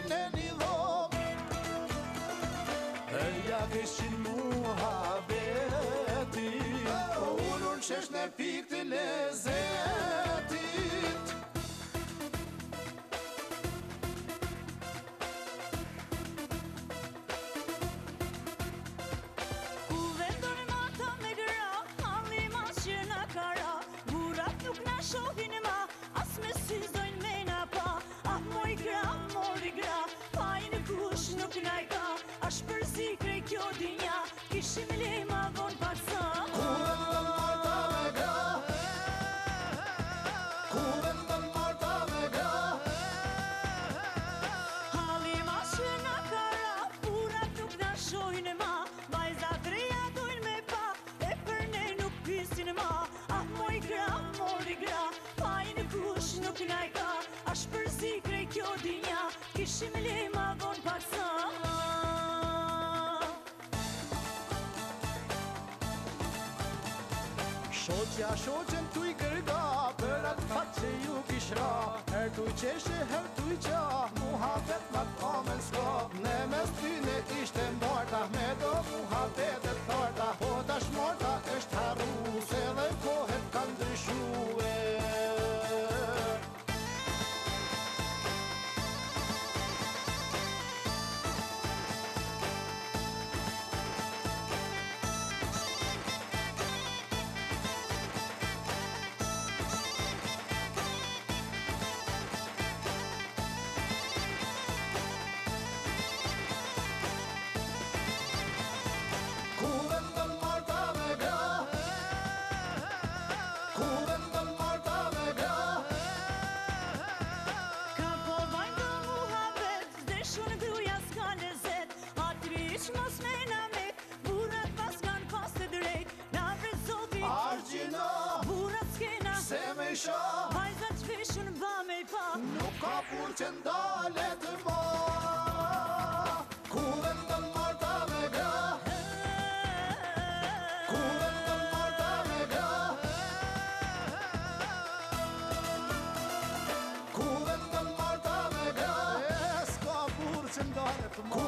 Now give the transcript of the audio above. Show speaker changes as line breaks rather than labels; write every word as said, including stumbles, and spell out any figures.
në një dhom Ja vishin muhabetit Ullur qesh në pik të lezetit
Ku vendon mata me gra Halli mas që na kara Burat nuk na shohin ma As me sy zdojnë me na pa Ah moj gra, mori gra Fajnë kush nuk na i ka Ash përzi krej kjo dinja Kishim le ma von pak sa
Ku vendon marta me gra Ku vendon marta me gra
Halli mas që na kara Burat nuk na shohin ma Vajzat reja dojnë me pa E për ne nuk pisin ma Ah moj gra, mori gra Fajnë kush nuk na i ka Ash përzi krej kjo dinja Kishim le ma von pak sa
Shoqja shoqen tu i kërga Për atë fat që ju kishra Her tu i qeshe, her tu i qa Muhabet ma t'kamen s'ka Ne mes tyne ishte marta Me do muhabetet tarta Po tash marta është harru Se dhe kohet kanë ndryshue
Mos me na me, burat pas kanë pas të drejt Na vret zotit,
Argjina
burat s'kena
Se me isha
Vajzat qveshën ba me i pa
Nuk ka pur që ndale të ma Ku vendon marta me gra Ku vendon marta me gra Ku vendon marta me gra E s'ka pur që ndale të ma